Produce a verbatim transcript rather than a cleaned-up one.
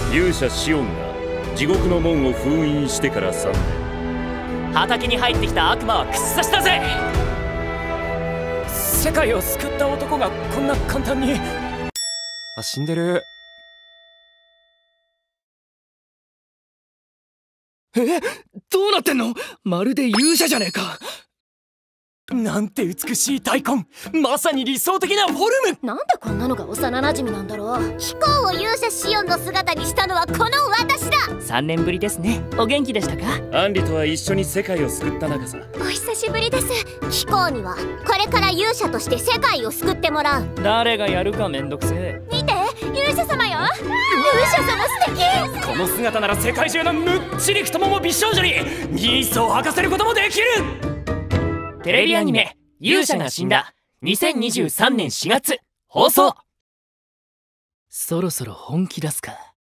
勇者シオンが地獄の門を封印してからさんねん。 畑に入ってきた悪魔は屈さしたぜ。世界を救った男がこんな簡単に。あ、死んでる。え、どうなってんの？まるで勇者じゃねえか。なんて美しい大根、まさに理想的なフォルム。 なんでこんなのが幼馴染なんだろう。貴公を勇者シオンの姿にしたのはこの私だ。 さんねんぶりですね。お元気でしたか？ アンリとは一緒に世界を救った仲さ。 お久しぶりです。貴公にはこれから勇者として世界を救ってもらう。 誰がやるかめんどくせえ。 見て、勇者様よ。勇者様素敵。 この姿なら世界中のむっちり太もも美少女にギースを履かせることもできる。テレビアニメ「勇者が死んだ」にせんにじゅうさんねんしがつ放送。そろそろ本気出すか。